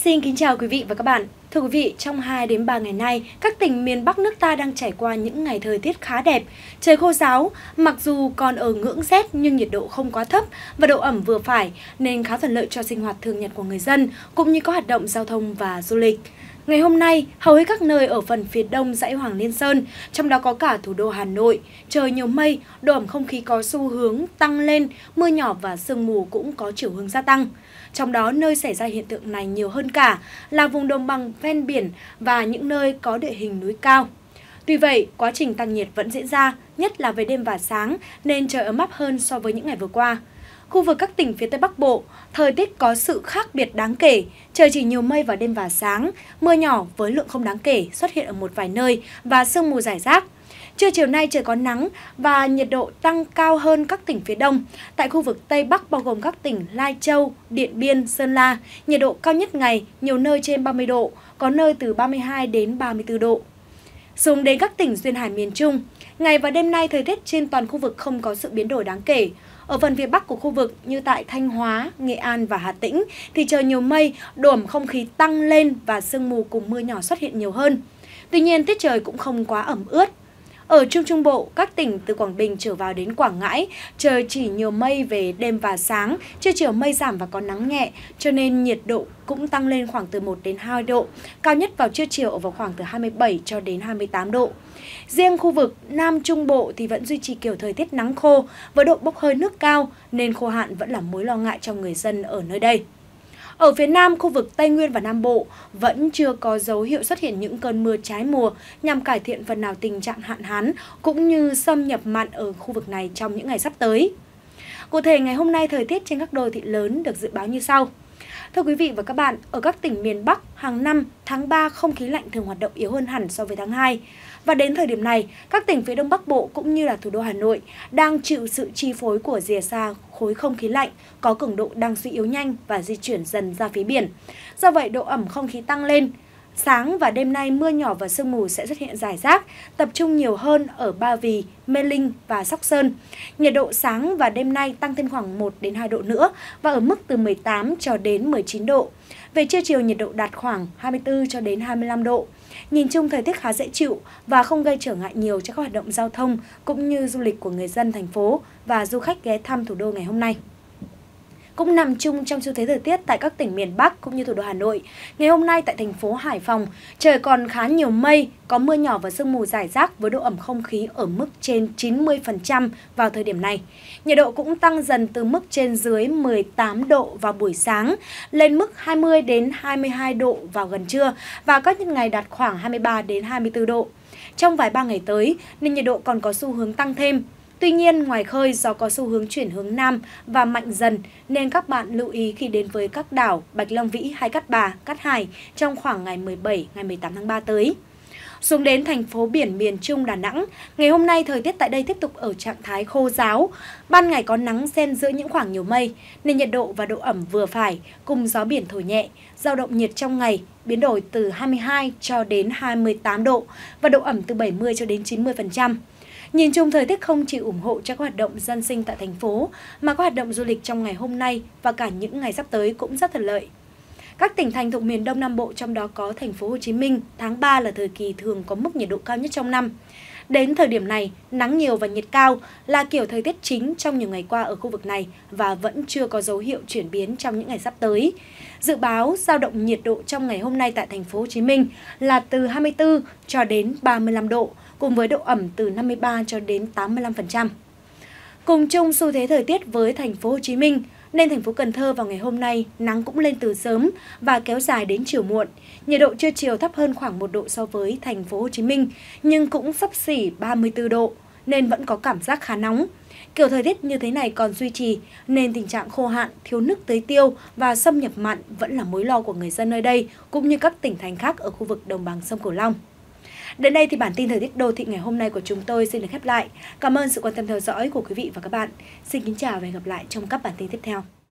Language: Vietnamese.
Xin kính chào quý vị và các bạn. Thưa quý vị, trong 2 đến 3 ngày nay, các tỉnh miền Bắc nước ta đang trải qua những ngày thời tiết khá đẹp. Trời khô ráo, mặc dù còn ở ngưỡng rét nhưng nhiệt độ không quá thấp và độ ẩm vừa phải nên khá thuận lợi cho sinh hoạt thường nhật của người dân cũng như các hoạt động giao thông và du lịch. Ngày hôm nay, hầu hết các nơi ở phần phía đông dãy Hoàng Liên Sơn, trong đó có cả thủ đô Hà Nội, trời nhiều mây, độ ẩm không khí có xu hướng tăng lên, mưa nhỏ và sương mù cũng có chiều hướng gia tăng. Trong đó, nơi xảy ra hiện tượng này nhiều hơn cả là vùng đồng bằng ven biển và những nơi có địa hình núi cao. Tuy vậy, quá trình tăng nhiệt vẫn diễn ra, nhất là về đêm và sáng, nên trời ấm áp hơn so với những ngày vừa qua. Khu vực các tỉnh phía Tây Bắc Bộ, thời tiết có sự khác biệt đáng kể, trời chỉ nhiều mây vào đêm và sáng, mưa nhỏ với lượng không đáng kể xuất hiện ở một vài nơi và sương mù rải rác. Trưa chiều nay trời có nắng và nhiệt độ tăng cao hơn các tỉnh phía Đông. Tại khu vực Tây Bắc bao gồm các tỉnh Lai Châu, Điện Biên, Sơn La, nhiệt độ cao nhất ngày nhiều nơi trên 30 độ, có nơi từ 32 đến 34 độ. Xuống đến các tỉnh duyên hải miền Trung, ngày và đêm nay thời tiết trên toàn khu vực không có sự biến đổi đáng kể. Ở phần phía Bắc của khu vực như tại Thanh Hóa, Nghệ An và Hà Tĩnh thì trời nhiều mây, độ ẩm không khí tăng lên và sương mù cùng mưa nhỏ xuất hiện nhiều hơn. Tuy nhiên tiết trời cũng không quá ẩm ướt. Ở Trung Trung Bộ, các tỉnh từ Quảng Bình trở vào đến Quảng Ngãi, trời chỉ nhiều mây về đêm và sáng, trưa chiều mây giảm và có nắng nhẹ, cho nên nhiệt độ cũng tăng lên khoảng từ 1 đến 2 độ, cao nhất vào trưa chiều ở vào khoảng từ 27 cho đến 28 độ. Riêng khu vực Nam Trung Bộ thì vẫn duy trì kiểu thời tiết nắng khô với độ bốc hơi nước cao nên khô hạn vẫn là mối lo ngại cho người dân ở nơi đây. Ở phía Nam, khu vực Tây Nguyên và Nam Bộ vẫn chưa có dấu hiệu xuất hiện những cơn mưa trái mùa nhằm cải thiện phần nào tình trạng hạn hán cũng như xâm nhập mặn ở khu vực này trong những ngày sắp tới. Cụ thể, ngày hôm nay thời tiết trên các đô thị lớn được dự báo như sau. Thưa quý vị và các bạn, ở các tỉnh miền Bắc, hàng năm, tháng 3 không khí lạnh thường hoạt động yếu hơn hẳn so với tháng 2. Và đến thời điểm này, các tỉnh phía Đông Bắc Bộ cũng như là thủ đô Hà Nội đang chịu sự chi phối của rìa xa khối không khí lạnh có cường độ đang suy yếu nhanh và di chuyển dần ra phía biển. Do vậy, độ ẩm không khí tăng lên. Sáng và đêm nay mưa nhỏ và sương mù sẽ xuất hiện rải rác, tập trung nhiều hơn ở Ba Vì, Mê Linh và Sóc Sơn. Nhiệt độ sáng và đêm nay tăng thêm khoảng 1 đến 2 độ nữa và ở mức từ 18 cho đến 19 độ. Về trưa chiều nhiệt độ đạt khoảng 24 cho đến 25 độ. Nhìn chung thời tiết khá dễ chịu và không gây trở ngại nhiều cho các hoạt động giao thông cũng như du lịch của người dân thành phố và du khách ghé thăm thủ đô ngày hôm nay. Cũng nằm chung trong xu thế thời tiết tại các tỉnh miền Bắc cũng như thủ đô Hà Nội. Ngày hôm nay tại thành phố Hải Phòng, trời còn khá nhiều mây, có mưa nhỏ và sương mù rải rác với độ ẩm không khí ở mức trên 90% vào thời điểm này. Nhiệt độ cũng tăng dần từ mức trên dưới 18 độ vào buổi sáng lên mức 20 đến 22 độ vào gần trưa và các ngày đạt khoảng 23 đến 24 độ. Trong vài ba ngày tới, nên nhiệt độ còn có xu hướng tăng thêm. Tuy nhiên, ngoài khơi gió có xu hướng chuyển hướng Nam và mạnh dần nên các bạn lưu ý khi đến với các đảo Bạch Long Vĩ hay Cát Bà, Cát Hải trong khoảng ngày 17, ngày 18 tháng 3 tới. Xuống đến thành phố biển miền Trung Đà Nẵng, ngày hôm nay thời tiết tại đây tiếp tục ở trạng thái khô ráo. Ban ngày có nắng xen giữa những khoảng nhiều mây nên nhiệt độ và độ ẩm vừa phải cùng gió biển thổi nhẹ, dao động nhiệt trong ngày biến đổi từ 22 cho đến 28 độ và độ ẩm từ 70 cho đến 90%. Nhìn chung thời tiết không chỉ ủng hộ cho các hoạt động dân sinh tại thành phố mà các hoạt động du lịch trong ngày hôm nay và cả những ngày sắp tới cũng rất thuận lợi. Các tỉnh thành thuộc miền Đông Nam Bộ trong đó có thành phố Hồ Chí Minh, tháng 3 là thời kỳ thường có mức nhiệt độ cao nhất trong năm. Đến thời điểm này, nắng nhiều và nhiệt cao là kiểu thời tiết chính trong nhiều ngày qua ở khu vực này và vẫn chưa có dấu hiệu chuyển biến trong những ngày sắp tới. Dự báo dao động nhiệt độ trong ngày hôm nay tại thành phố Hồ Chí Minh là từ 24 cho đến 35 độ, cùng với độ ẩm từ 53 cho đến 85%. Cùng chung xu thế thời tiết với thành phố Hồ Chí Minh, nên thành phố Cần Thơ vào ngày hôm nay nắng cũng lên từ sớm và kéo dài đến chiều muộn. Nhiệt độ trưa chiều thấp hơn khoảng 1 độ so với thành phố Hồ Chí Minh, nhưng cũng xấp xỉ 34 độ nên vẫn có cảm giác khá nóng. Kiểu thời tiết như thế này còn duy trì nên tình trạng khô hạn, thiếu nước tưới tiêu và xâm nhập mặn vẫn là mối lo của người dân nơi đây cũng như các tỉnh thành khác ở khu vực đồng bằng sông Cửu Long. Đến đây thì bản tin thời tiết đô thị ngày hôm nay của chúng tôi xin được khép lại. Cảm ơn sự quan tâm theo dõi của quý vị và các bạn. Xin kính chào và hẹn gặp lại trong các bản tin tiếp theo.